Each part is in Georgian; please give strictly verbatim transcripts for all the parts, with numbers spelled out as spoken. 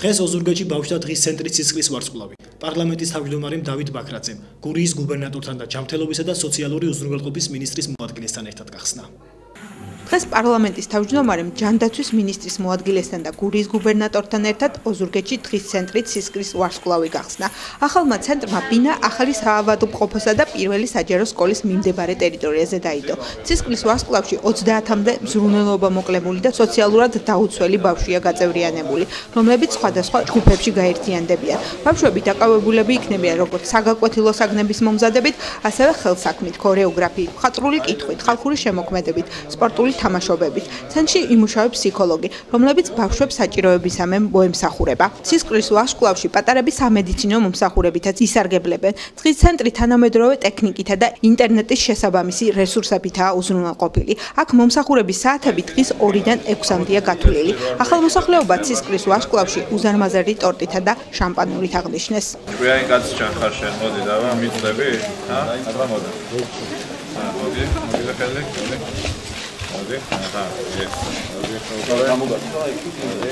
დღეს ოზურგეთში ბავშვთა დღის ცენტრის სისხლის ვარსკვლავი. პარლამენტის თავმჯდომარემ დავით ბაქრაძემ, გურიის გუბერნატორთან და ჯანმრთელობისა და სოციალური უზრუნველყოფის მინისტრის მოადგილესთან ერთად გახსნა. დღეს პარლამენტის თავმჯდომარემ ჯანდაცვის მინისტრის მოადგილესთან და გურიის გუბერნატორთან ერთად ოზურგეთში დღის ცენტრით სისხლის ვარსკვლავი გახსნა. ახალმა ცენტრმა ბინა ახალი საავადმყოფოსა და პირველი საჯარო სკოლის მიმდებარე ტერიტორიაზე დაიდო. სისხლის ვარსკვლავში ოცდაათამდე მზრუნველობა მოკლებული და სოციალურად დაუცველი ბავშვია გაწევრიანებული, რომლებიც სხვადასხვა ჯგუფებში გაერთიანდებიან. ბავშვები დაკავებულები იქნებიან როგორც საგაკვეთილო საგნების მომზადებით, ასევე ხელსაქმით, ქორეოგრაფიით, მხატვრული კითხვით, ხალხური შემოქმედებით, სპორტული თამაშობებით. ცენტრში იმუშავებს ფსიქოლოგი, რომლებიც ბავშვებს საჭიროებისამე მოემსახურება. სისხლის ვარსკვლავში პატარები სამედიცინო მომსახურებითაც ისარგებლებენ. დღის ცენტრი თანამედროვე ტექნიკითა და ინტერნეტის შესაბამისი რესურსებითაა უზრუნველყოფილი. აქ მომსახურების საათები დღის ორიდან ექვსამდეა გათვლილი. ახალმოსახლეობა სისხლის ვარსკვლავში უზარმაზარი ტორტითა და შამპანურით აღნიშნეს. კვიარი კაცი ჩახარ შენ მოდი და მიწდები? ჰა? აბა მოდი. ჰა, მოდი, მოდი და ხელი. მოდი. აჰა, ეს. მოდი, ხოლა გამოგაქვს. მოდი.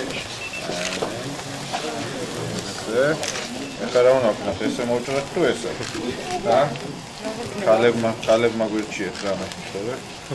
ესე. ეხლა რა უნდა ვქნათ? ესე მოვჭრათ თუ ესე? და? კალებმა, კალებმა გვირჩიეთ რამე, ხო?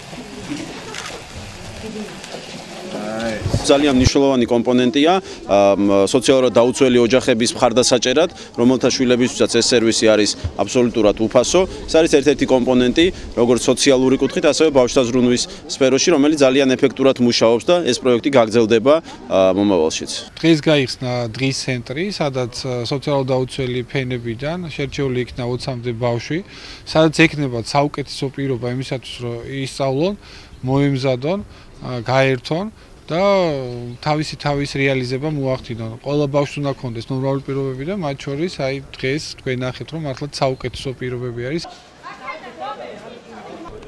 ძალიან მნიშვნელოვანი კომპონენტია სოციალურად დაუცველი ოჯახების მხარდასაჭერად, რომელთა შვილებისთვისაც ეს სერვისი არის აბსოლუტურად უფასო. ეს არის ერთ-ერთი კომპონენტი, როგორც სოციალური კუთხით, ასევე ბავშვთა ზრუნვის სფეროში, რომელიც ძალიან ეფექტურად მუშაობს და ეს პროექტი გაგრძელდება მომავალშიც. დღეს გაიხსნა დღის ცენტრი, სადაც სოციალურად დაუცველი ფენებიდან შერჩეული იქნა ოცამდე ბავშვი, სადაც ექნებათ საუკეთესო პირობა იმისათვის, რომ ისწავლონ, მოემზადონ, გაერთონ და თავისი თავის რეალიზება მოახდინონ. ყველა ბავშვს უნდა ქონდეს ნორმალური პირობები და მათ შორის აი დღეს თქვენ ნახეთ რომ მართლა საუკეთესო პირობები არის.